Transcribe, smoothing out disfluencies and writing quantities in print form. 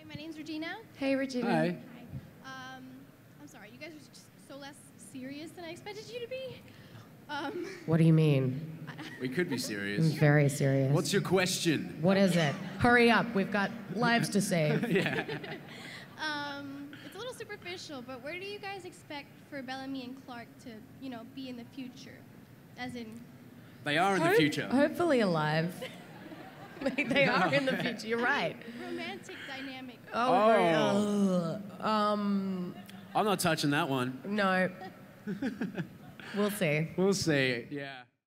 my name's Regina. Hey, Regina. Hi. I'm sorry, you guys are just so less serious than I expected you to be. What do you mean? We could be I'm serious. very serious. What's your question? What is it? Hurry up, we've got lives to save. Yeah. It's a little superficial, but where do you guys expect for Bellamy and Clarke to, you know, be in the future? As in... They are in the future. Hopefully alive. They are in the future, you're right. Romantic dynamic. I'm not touching that one. No. We'll see. We'll see, yeah.